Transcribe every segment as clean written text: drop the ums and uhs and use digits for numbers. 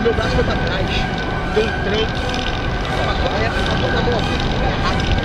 meu braço foi pra trás. Deu um tranco. Aí a pessoa na mão aqui, rápido.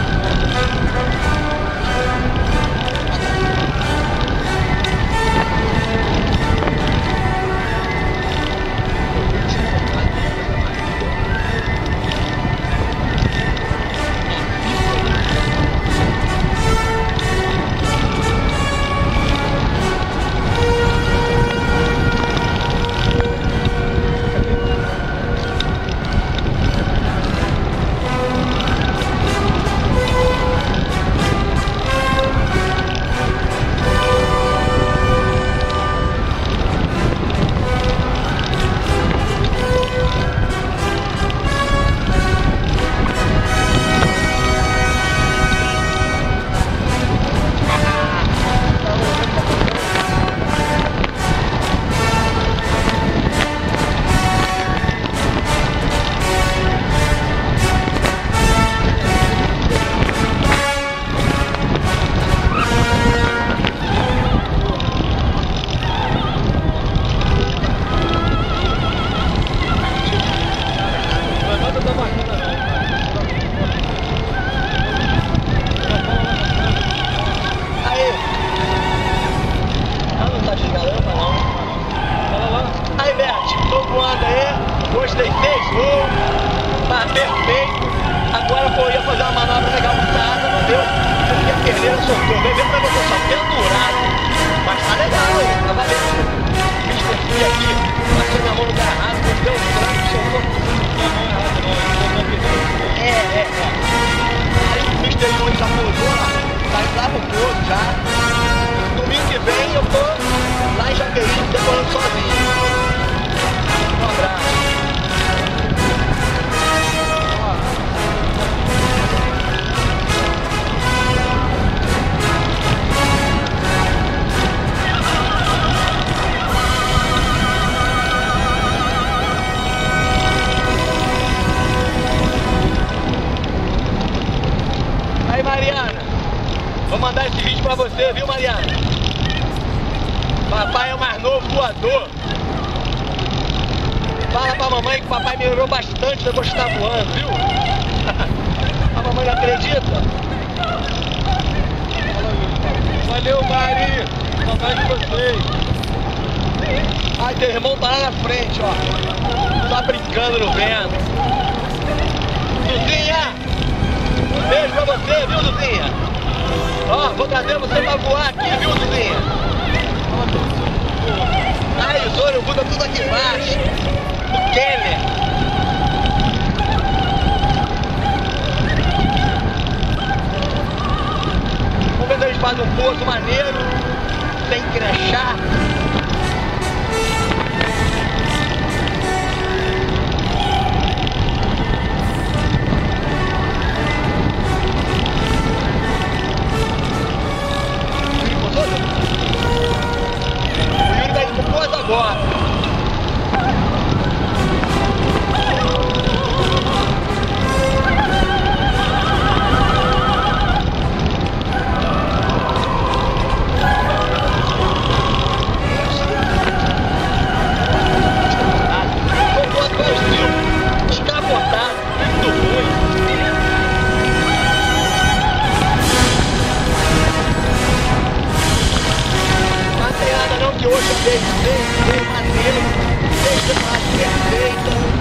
Gostei, fez gol, tá perfeito. Agora pô, ia fazer uma manobra legal montada, não deu. Porque a perneira soltou, bem mesmo pra você, só pendurado. Mas tá legal, hein? Tá valendo. Mister Fui aqui, passou minha mão no lugar errado, não deu um tranco, soltou. Aí o Mister Fui já pousou lá, tá indo lá no posto já. Domingo que vem eu tô lá em Jaqueí, decorando sozinho. Um abraço. Aí, Mariana, vou mandar esse vídeo pra você, viu, Mariana? Papai é o mais novo voador. Fala pra mamãe que o papai melhorou bastante depois de estar voando, viu? A mamãe não acredita? Valeu, Mari! Saudade de vocês! Ai, teu irmão tá lá na frente, ó. Tá brincando no vento. Duzinha! Um beijo pra você, viu, Duzinha? Ó, vou trazer você pra voar aqui, viu, Duzinha? Ai, os urubu tá tudo aqui embaixo. O Keller. Vamos ver se eles fazem um pouso maneiro, sem crachar. O Yuri vai ir pro pouso agora. Que hoje eu dei maneiro, dei mais perfeita.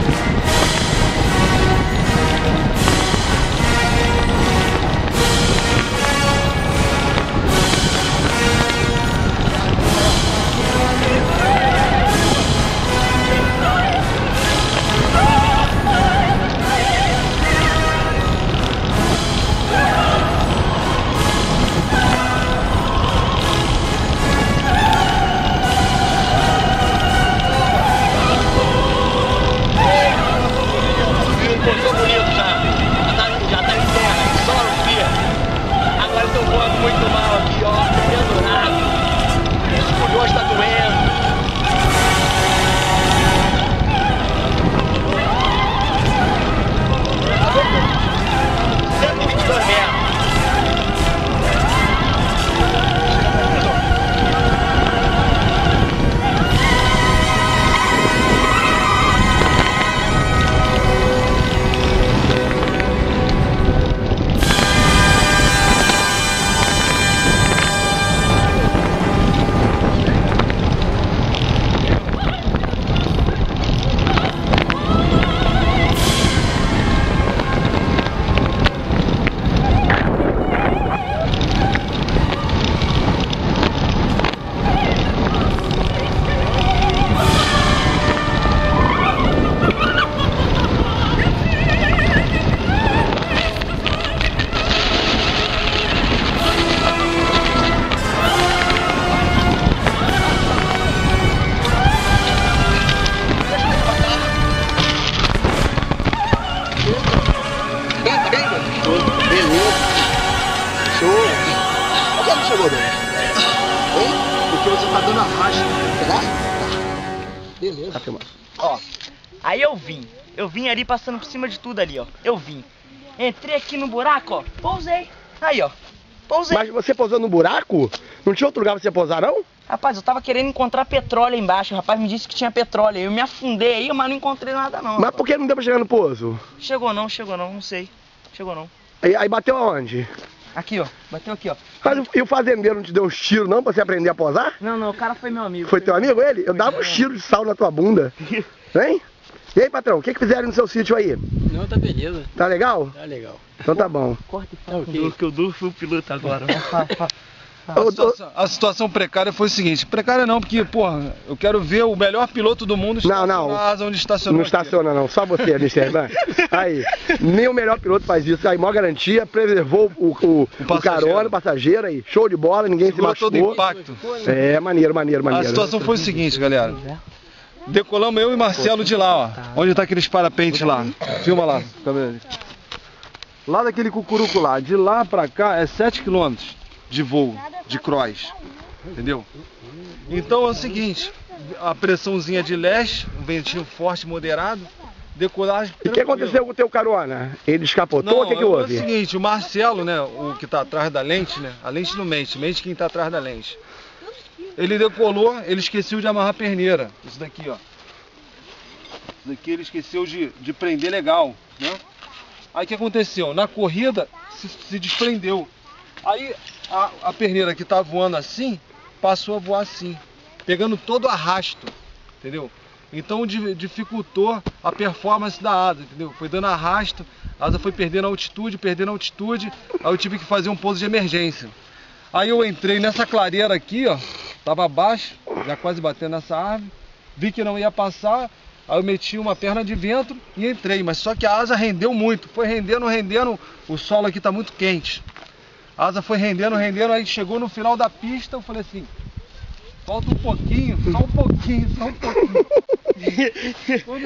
Beleza. Tá filmando. Ó, aí eu vim ali passando por cima de tudo ali, ó. Eu vim. Entrei aqui no buraco, ó. Pousei. Aí, ó. Pousei. Mas você pousou no buraco? Não tinha outro lugar pra você pousar, não? Rapaz, eu tava querendo encontrar petróleo aí embaixo. O rapaz me disse que tinha petróleo. Eu me afundei aí, mas não encontrei nada não. Mas por que não deu pra chegar no pouso? Chegou não, não sei. Chegou não. Aí bateu aonde? Aqui, ó. Bateu aqui, ó. Mas e o fazendeiro não te deu uns tiros não pra você aprender a pousar? Não, o cara foi meu amigo. Foi teu amigo ele? Eu dava uns tiros de sal na tua bunda. Hein? E aí, patrão, o que fizeram no seu sítio aí? Não, tá beleza. Tá legal? Tá legal. Então tá bom. Corta e fala que eu dou fui o piloto agora. A situação precária foi o seguinte, precária não, porque, porra, eu quero ver o melhor piloto do mundo Não. na asa onde estacionou. Não estaciona não, só você, Mr. Irmã. Aí, nem o melhor piloto faz isso. Aí, maior garantia, preservou o carona, o passageiro aí. Show de bola, ninguém se machucou. Todo o impacto. É, maneiro. A situação foi o seguinte, galera. Decolamos eu e Marcelo de lá, ó. Onde tá aqueles parapentes lá. Filma lá, câmera. Lá daquele cucuruco lá, de lá pra cá é 7 km de voo, de cross. Entendeu? Então é o seguinte, a pressãozinha de leste, um ventinho forte, moderado, decolagem. E o que aconteceu com o teu carona? Ele descapotou? O que houve? É o seguinte, o Marcelo, né, o que tá atrás da lente, né? A lente não mente, mente quem tá atrás da lente. Ele decolou, ele esqueceu de amarrar a perneira. Isso daqui, ó. Isso daqui ele esqueceu de prender legal, né? Aí o que aconteceu? Na corrida se desprendeu. Aí a perneira que tá voando assim, passou a voar assim, pegando todo o arrasto, entendeu? Então dificultou a performance da asa, entendeu? Foi dando arrasto, a asa foi perdendo altitude, aí eu tive que fazer um pouso de emergência. Aí eu entrei nessa clareira aqui, ó, tava abaixo, já quase batendo nessa árvore, vi que não ia passar, aí eu meti uma perna de vento e entrei, mas só que a asa rendeu muito, foi rendendo, o solo aqui tá muito quente. A asa foi rendendo, aí chegou no final da pista, eu falei assim, falta um pouquinho, só um pouquinho. Quando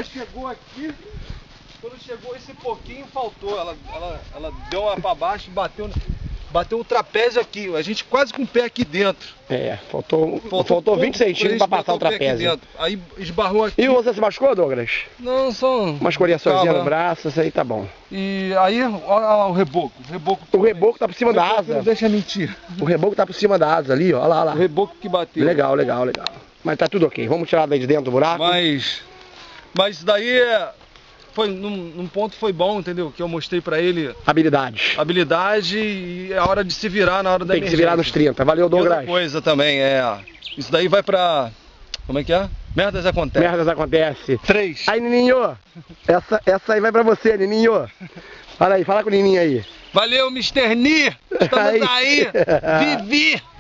chegou esse pouquinho, faltou, ela deu uma pra baixo e bateu o trapézio aqui, a gente quase com o pé aqui dentro. É, faltou 20 centímetros pra passar o trapézio. Aí esbarrou aqui. E você se machucou, Douglas? Não, só uma escoriaçãozinha no braço, isso aí tá bom. E aí, olha o reboco. O reboco tá por cima da asa. Não deixa mentir. O reboco tá por cima da asa ali, ó. Olha lá. O reboco que bateu. Legal. Mas tá tudo ok. Vamos tirar daí de dentro do buraco. Mas isso daí foi, num ponto foi bom, entendeu? Que eu mostrei pra ele habilidade e a hora de se virar na hora da emergência. Tem que se virar nos 30. Valeu, Douglas. Outra coisa também, isso daí vai pra... Como é que é? Merdas acontece. 3. Aí, Nininho. Essa aí vai pra você, Nininho. Fala aí, fala com o Nininho aí. Valeu, Mr. Ni. Estamos aí. Vivi.